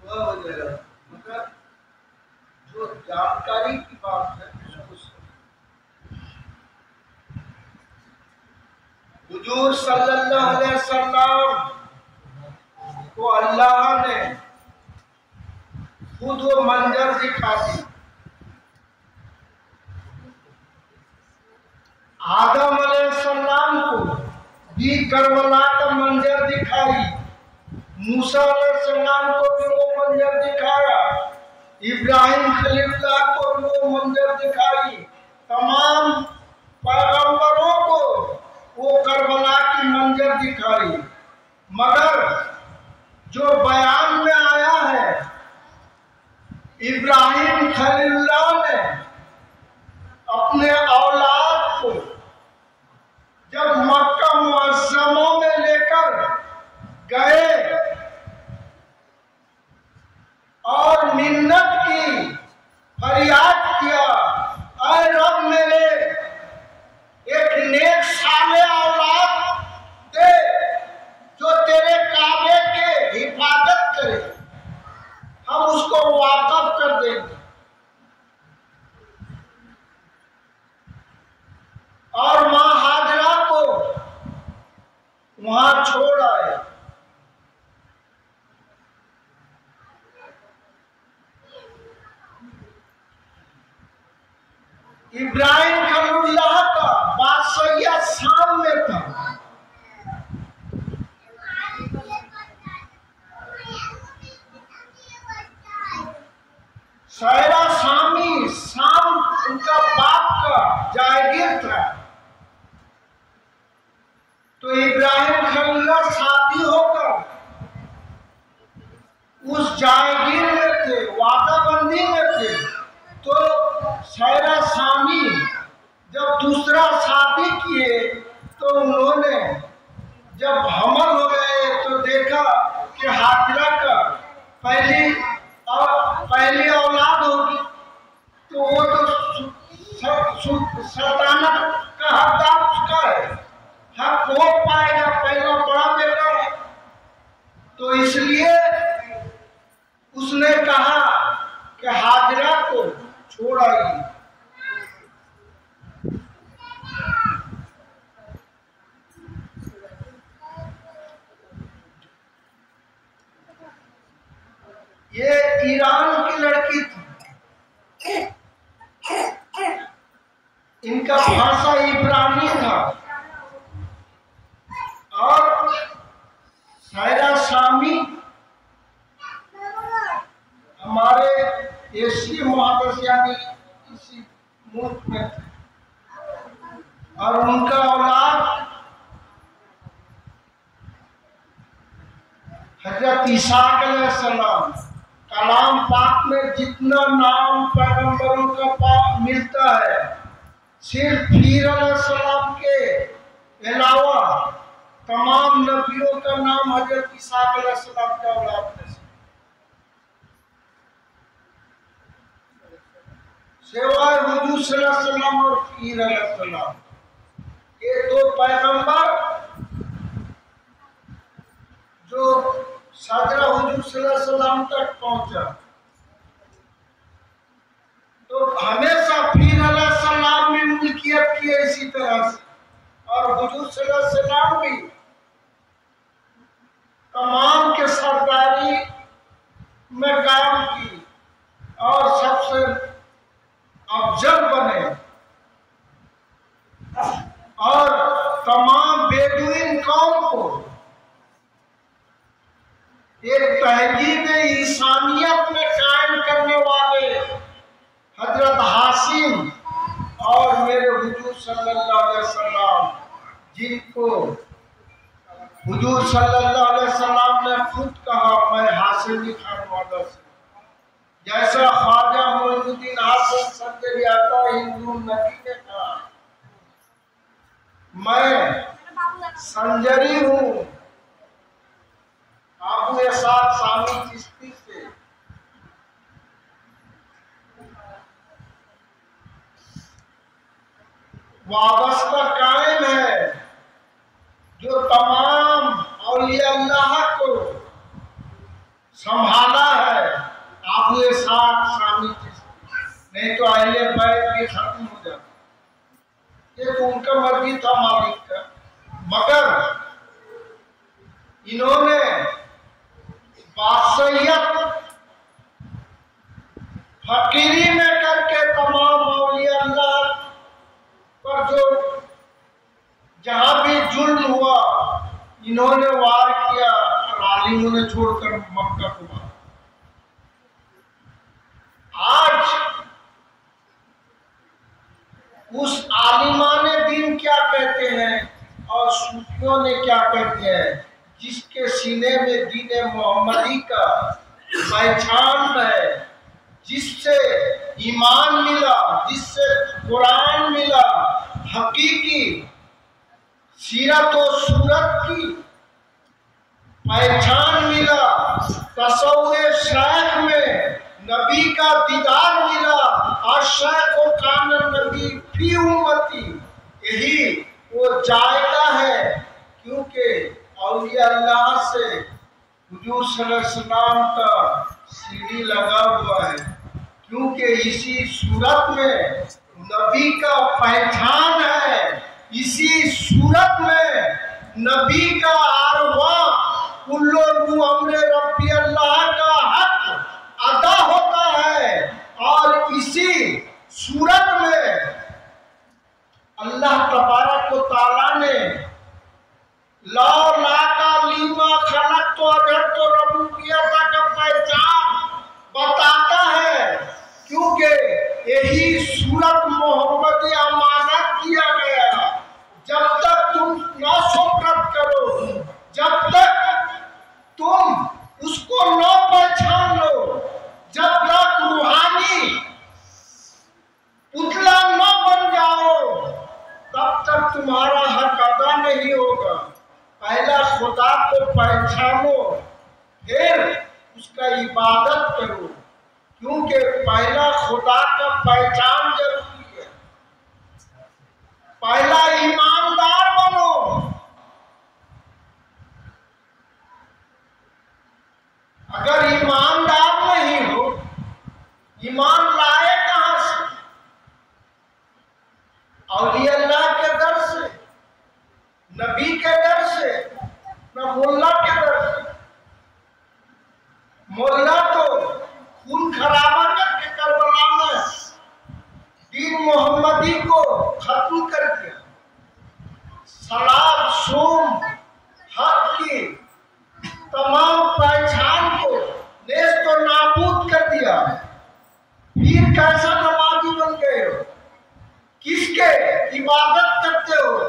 वह हो जाएगा। मगर जो जानकारी की बात है उसको हुजूर सल्लल्लाहु अलैहि वसल्लम को अल्लाह ने खुद वो मंजर दिखा दी। आदम अलैहिस्सलाम को भी करबला का मंजर दिखाई, मूसा अलैहिस्सलाम को भी वो मंजर दिखाया, इब्राहिम खलीलुल्लाह को भी वो मंजर दिखाई, तमाम पैगंबरों को वो करबला की मंजर दिखाई। मगर जो बयान में आया है, इब्राहिम खलीलुल्लाह ने अपने औलाद को जब मक्का मुअज़्ज़मा में लेकर गए और मिन्नत की, फरियाद किया, ऐ रब मेरे एक नेक साले औलाद दे जो तेरे काबे के हिफाजत करे, हम उसको वाकफ कर देंगे। और मां हाजरा को वहां छोड़ आए। इब्राहिम खलीलुल्लाह का बादशाह शाम में था। सायरा शामी, शाम उनका बाप का जागीर था। तो इब्राहिम खलीलुल्लाह शादी होकर उस जागीर में थे, वादाबंदी में थे। तो सायरा शामी जब दूसरा शादी किए तो उन्होंने जब हमल हो गए तो देखा कि हाजरा का पहली औलाद होगी, तो वो तो सल्तनत का हकदार उसका है, हक हो पाएगा, पहला बड़ा बेटा है। तो इसलिए उसने कहा कि हाजरा को छोड़ आइए। ये ईरान की लड़की थी, इनका भाषा इब्रानी था। और सायरा शामी हमारे एशिया महादेश यानी इसी मुल्क में थे। और उनका औलाद हजरत ईसा अलैहिस्सलाम। कलाम पाक में जितना नाम पैगंबरों का मिलता है, सिर्फ खीर अलैहिस्सलाम के अलावा तमाम नबियों का नाम हजरत ईसा अलैहिस्सलाम के औलाद में सिवाय हुजूर सल्लल्लाहु अलैहि वसल्लम और खीर अलैहिस्सलाम, ये दो पैगंबर जो साजरा हुजूर सल्लल्लाहु अलैहि वसल्लम तक पहुंचा। तो हमेशा खीर अलैहिस्सलाम ने मिल्कियत की इसी तरह से, और हुजूर सल्लल्लाहु अलैहि वसल्लम भी तमाम के सरदारी में काम की और सबसे अफजल बने और तमाम बेदुइन कौम को एक तहजीब इंसानियत में कायम करने वाले हजरत हाशिम और मेरे हुजूर सल्लल्लाहु अलैहि वसल्लम, जिनको हुजूर सल्लल्लाहु अलैहि वसल्लम ने खुद कहा, मैं हाशिमी खानवादा से, जैसा ख्वाजा मोइनुद्दीन हाशिम संजरी आता हिंदू नबी ने कहा, मैं संजरी हूँ आबू एसाद सामी चिश्ती से। वाबस्ता कायम है जो तमाम औलिया अल्लाह को संभाला है आबू साथ स्वामी जी, नहीं तो अहले बैठ के खत्म हो जाता। ये तो उनका मर्जी था मालिक का, मगर इन्होंने बादशाहियत फकीरी में करके तमाम औलिया अल्लाह पर जो जहां भी जुल्म हुआ इन्होंने वार किया, आलिमों ने छोड़कर मक्का को मारा। आज उस आलिमाने दिन क्या कहते हैं और सूफियों ने क्या कहते हैं, जिसके सीने में दीन मोहम्मदी का पहचान है, जिससे ईमान मिला, जिससे कुरान मिला, हकीकी सीरत और सूरत की पहचान मिला, तसव्वुर शेख में नबी का दीदार मिला, और शेख को कानन नबी फी उम्मती, यही वो जायका है। क्योंकि औलिया अल्लाह से हुजूर सल्लल्लाहु अलैहि वसल्लम का सीढ़ी लगा हुआ है, क्योंकि इसी सूरत में नबी का पहचान है, इसी सूरत में नबी का आरवा कुल्लो रूह अमरे रब्बी अल्लाह का हक अदा होता है, और इसी सूरत में अल्लाह तबारक व तआला ने ला का लीमा खलक तो अगर तो रबूबियत का पहचान बताता है, क्योंकि यही सूरत मोहम्मद अमानत किया गया। जब तक तुम न शोकत करो, जब तक तुम उसको न पहचान लो, जब तक रूहानी पुतला न बन जाओ, तब तक तुम्हारा हक अदा नहीं होगा। पहला खुदा को पहचानो, फिर उसका इबादत करो, क्योंकि पहला खुदा का पहचान जरूरी है। पहला ईमानदार बनो। अगर ईमानदार नहीं हो, ईमान लाए कहां से? औलिया अल्लाह के दर से, नबी के दर से, न मोल्ला के दर से। मोल्ला तो खून खराबा करके करबला में दीन मोहम्मदी को खत्म कर दिया, सलात सोम हक की तमाम पहचान को नेस्त तो नाबूद कर दिया। फिर कैसा नमाजी बन गए हो? किसके इबादत करते हो?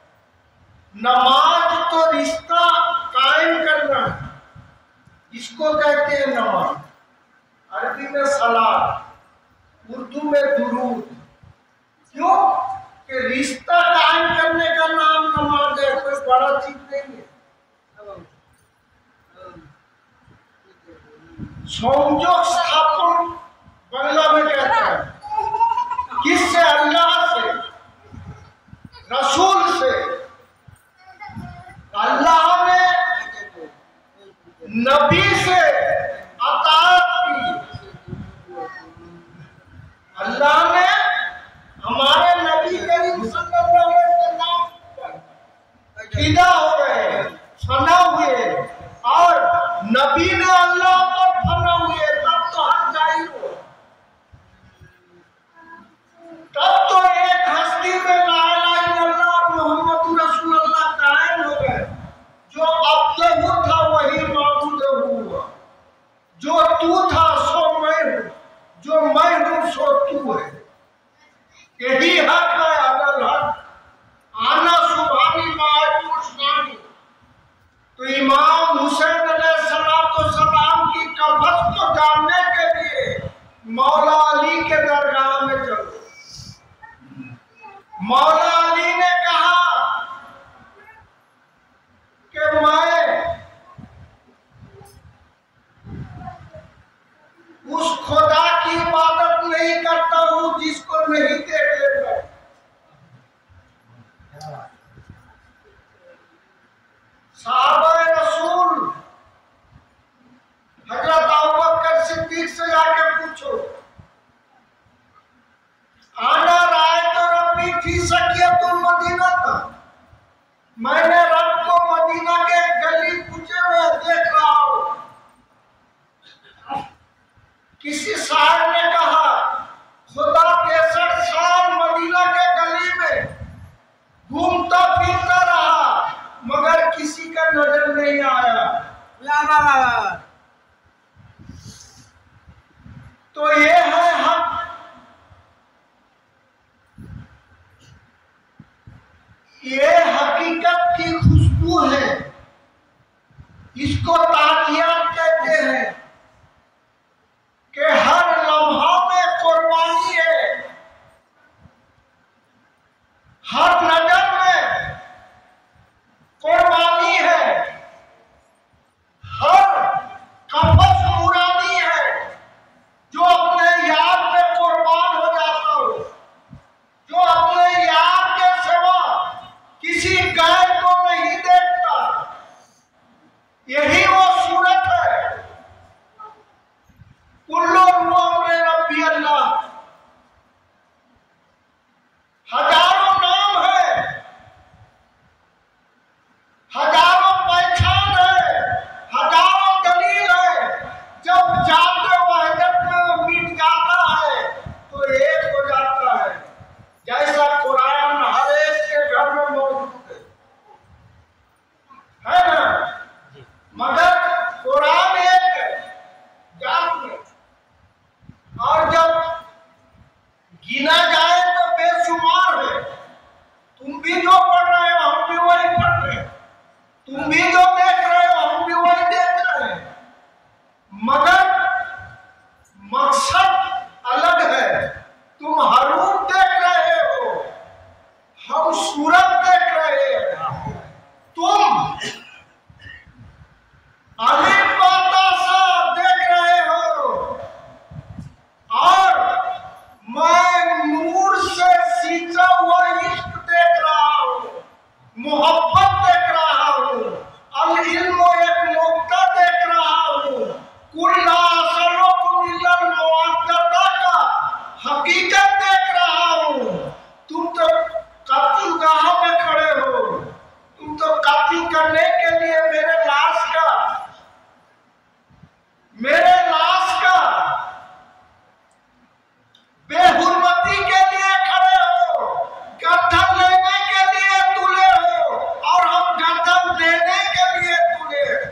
नमाज तो रिश्ता कायम करना, इसको कहते हैं नमाज। अरबी में सलात, उर्दू में दुरूद। क्यों? कि रिश्ता कायम करने का नाम नमाज है, कोई बड़ा चीज नहीं है। संयोग स्थापन बंगला में कहता है, किससे? अल्लाह से, रसूल से। अल्लाह ने नबी से अताअत की, अल्लाह ने हमारे नबी करीम सल्लल्लाहु अलैहि वसल्लम फिदा हो गए, फना हुए, और नबी ने अल्लाह पर फना हुए, तब तो हक जाहिर हो। तब तो एक हस्ती में ला इलाहा इल्लल्लाह मुहम्मदुर रसूलुल्लाह कायम हो गए। जो अब्दुल्लाह था वही माबूद हुआ, जो तू था सो मैं हूँ, जो मैं हूँ सो तू है। यही हक है, अदल हक आना सुभानी मायूसानी। तो इमाम हुसैन अलैहिस्सलाम की कब्र को जानने के लिए मौला अली के दरगाह में चलो। मौला अली ने कहा कि मैं उस खुदा की इबादत नहीं करता हूं जिसको नहीं देख लेता। साहबा रसूल पूछो। आना राय तो रब्बी फी सकियतुल मदीना था। मैंने रब को मदीना के गली पूछे हुए देख रहा हूं। किसी शायर ने कहा खुदा 63 साल मदीना के गली में घूमता फिरता रहा मगर किसी का नजर नहीं आया। तो ये है हक। ये हकीकत की खुशबू है। इसको ताकियात कहते हैं कि हर लम्हा में कुर्बानी है, हर नजर में कुर्बानी है, हर कफस मुरादी है। जो अपने यार पे कुर्बान हो जाता हो, जो अपने यार के सिवा किसी गैर को नहीं देखता, यही वो सूरत है। कुल्लू मोहम्मद रब्बी अल्लाह। हजारों नाम है, हजारों पहचान है, हजारों दलील है। जब जाते वहदत में मिट जाता है तो एक हो जाता है। जैसा कुरान हर एक के घर में मौजूद है ना, मगर कुरान एक है जात में। और जब गिना जाए तो बेशुमार है। तुम भी जो पढ़ रहे हो हम भी वही पढ़ रहे हैं, तुम भी जो देख रहे हो हम भी वही देख रहे हैं, मगर मकसद अलग है। तुम हरूफ देख रहे हो, हम सूरत देख रहे हैं। तुम अलिफ बाता सा देख रहे हो और मैं नूर से सींचा हुआ इश्क देख रहा हूँ, मोहब्बत देख रहा हूँ, अल इल्म एक मौका देख रहा हूँ। कुल्ला असलों को मिलल मुआद्दता का हकीकत देख रहा हूँ। तुम तो कत्लगाह में खड़े हो, तुम तो कत्ल करने के लिए मेरे लाश का बेहुरमती के लिए खड़े हो, गर्दन लेने के लिए तुले हो और हम गर्दन देने के लिए तुले हैं।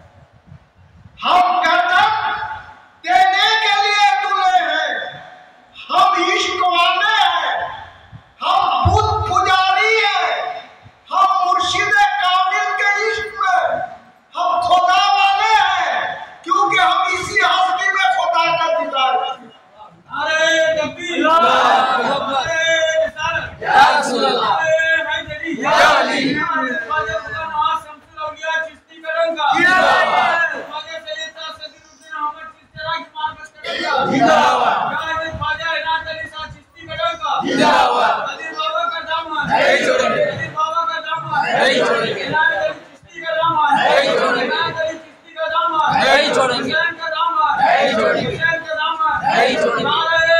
हम गर्दन देने के लिए तुले हैं। हम इश्क वाले हैं, हम बुत पुजारी हैं, हम मुर्शिद कामिल के इश्क में हम खुदा वाले हैं, क्योंकि हम इसी हस्ती में खुदा का दीदार किए। अरे तकबीर, अरे रिसालत, या रसूल अल्लाह, अरे हैदरी, या अली, ख्वाजा खुदा नवाज शम्सुल औलिया चिश्ती करम का जिंदाबाद, ख्वाजा सैयद सदरुद्दीन अहमद चिश्ती की मार्फत करम का जिंदाबाद, ख्वाजा इनायत अली शाह चिश्ती करम का जिंदाबाद, अली बाबा का दामन नहीं छोड़ेंगे, अली बाबा का दामन नहीं छोड़ेंगे, इनायत अली चिश्ती का दामन नहीं छोड़ेंगे, इनायत अली चिश्ती का दामन नहीं छोड़ेंगे, हुसैन का दामन नहीं छोड़ेंगे, हुसैन का दामन नहीं छोड़ेंगे।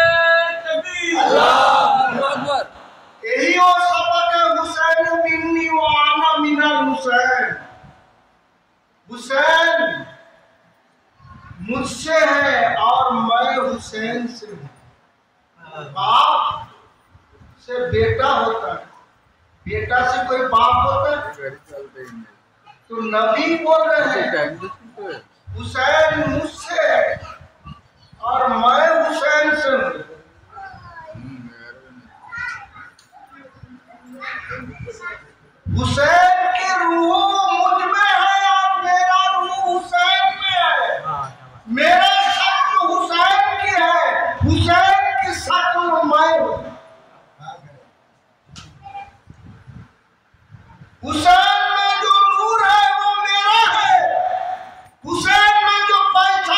यही वो सबक है, हुसैन मिन्नी व आना मिनल हुसैन। हुसैन मुझसे है और मैं हुसैन से हूँ। बाप से बेटा होता है, बेटा से कोई बाप होता है? तो नबी बोल रहे हैं हुसैन मुझसे है और मैं हुसैन से हूँ। हुसैन की रूह मुझ में है और मेरा रूह हुसैन में है। मेरा शक्ल हुसैन की है, हुसैन की शक्ल मैं हूँ। हुसैन में जो नूर है वो मेरा है, हुसैन में जो पहचान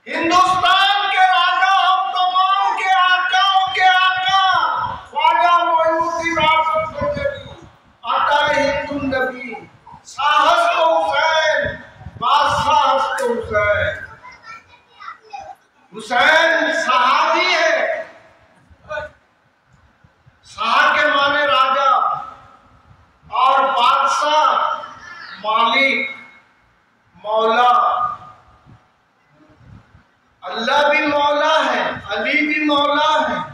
हिंदुस्तान के राजा, हम तमाम के आकाओं के आका ख्वाजा मोइनुद्दीन आफत गंजरी, अटल हिंदू नबी, साहस तो हुसैन, बादशाह तो हुसैन। हुसैन सहाबी है। शाह के माने राजा और बादशाह मालिक मौला। अल्लाह भी मौला है, अली भी मौला है।